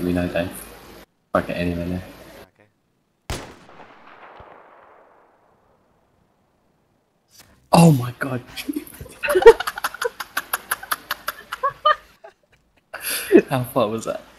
Let me know, Dave. Fuck it any minute. Okay. Oh my god. How far was that?